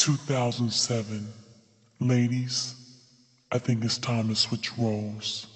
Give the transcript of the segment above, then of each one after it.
2007. Ladies, I think it's time to switch roles.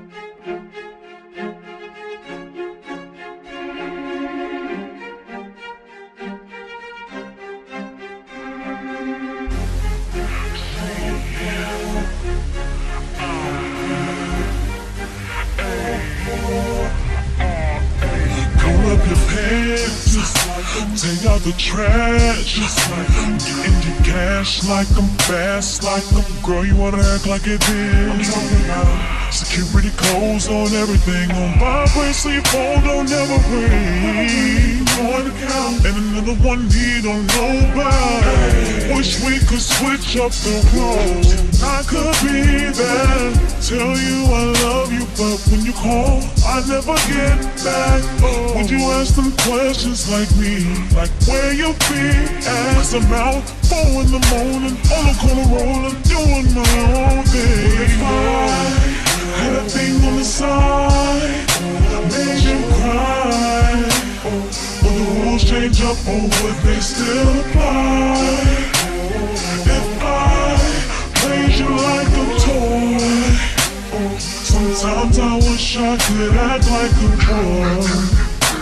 Take out the trash, get in your cash like I'm fast, like I'm girl, you wanna act like it is. I'm talking about security codes on everything, on vibrate, sleep phone, don't never ring. On the count, and another one need on nobody. Wish we could switch up the roles. I could be there, tell you I love you, but when you call, I never get back. Would you ask them questions like me? Like where you be as I'm out 4 in the morning on the corner rolling, doing my own thing. If I had a thing on the side, made you cry, will the rules change up or would they still apply? If I played you like a toy, sometimes I wish I could act like a boy.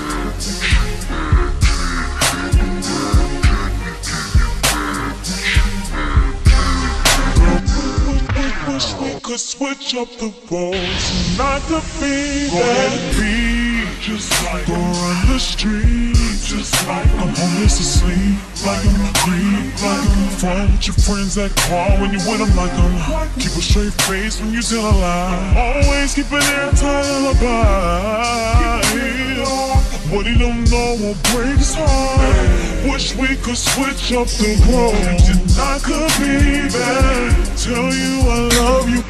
Could switch up the roles, not to be that beat, just like go run the street, just like I'm homeless asleep, like I'm a creep, like I'm fun with your friends that call when you with them, like I'm keep a straight face when you still alive, always keep an airtight alibi. What he don't know will break his heart. Wish we could switch up the roles, and I could be there, tell you I love you.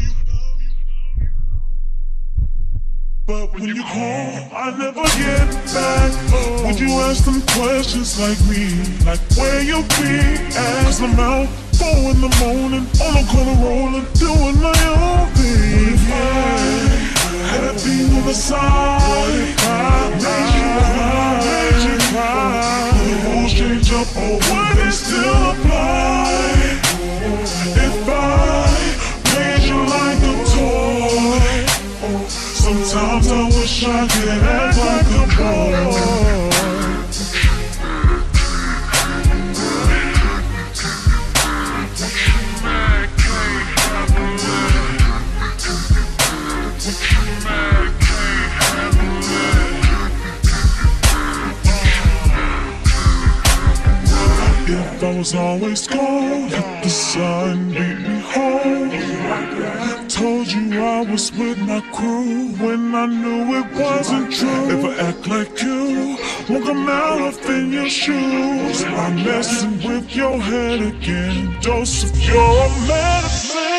But when you call, I never get back. Would you ask them questions like me? Like where you be as I'm out 4 in the morning on the corner rolling, doing my own thing. If I had a thing on the side, I made you cry. Will the rules change up or would they still apply? If I made you like a toy, sometimes I wish I could act like a boy. If I was always gone, if the sun beat me home, told you I was with my crew when I knew it wasn't true. If I act like you, won't come out up in your shoes. I'm messing with your head again. Dose of your medicine.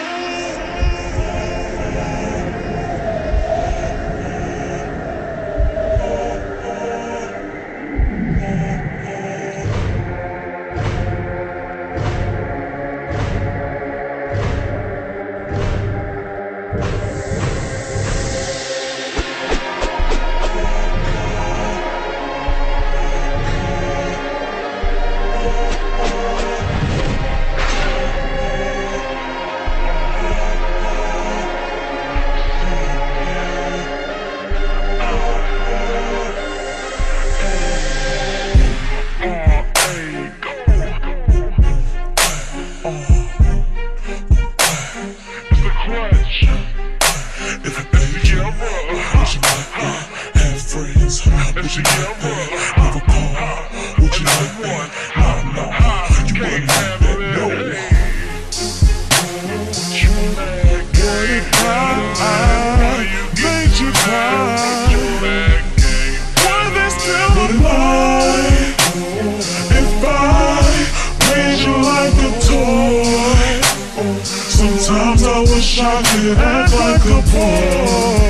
Would you like that? Never call. Would you like that? No, you wouldn't like that, no. Get it cry, made you cry. Why they still alive? If I made you like a toy, sometimes I wish I could act like a boy.